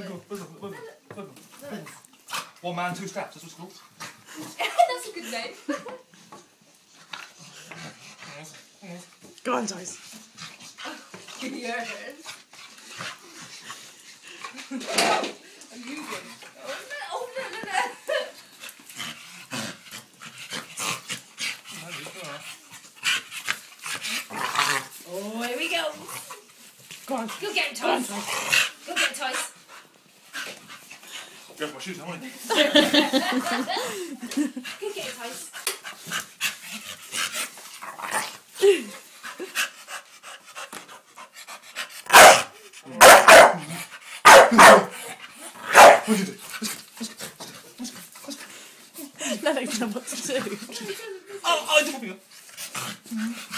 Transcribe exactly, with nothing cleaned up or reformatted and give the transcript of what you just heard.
One man, two straps, that's what it's called. That's a good name. Go on, Joyce. Yes. I'm using. Oh no, oh no, no, no. Oh, here we go. Go on. Go get him, Go on, Toys. Joyce. Go get Toys. Go for my shoes, I want it. Go get him, Toys. What did you do? Let's go, let's go, let's go, let's go. No, they don't know what to do. Oh, oh, I did my finger.